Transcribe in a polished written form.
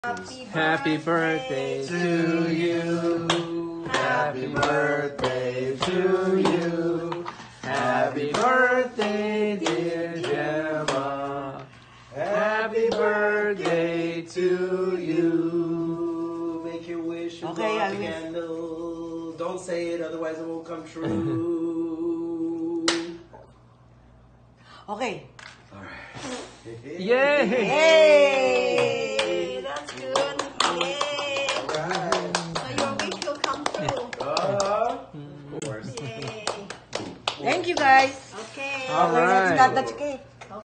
Happy birthday to you. Happy birthday to you. Happy birthday, dear Gemma. Happy birthday to you. Make your wish and Okay, blow out I the wish. candle. Don't say it, otherwise it won't come true. Okay. Yay! Hey, that's good. Yay. Alright. So your wish will come true. Of course. Yay. Thank you, guys. Okay. All Okay, let's right. cut the cake.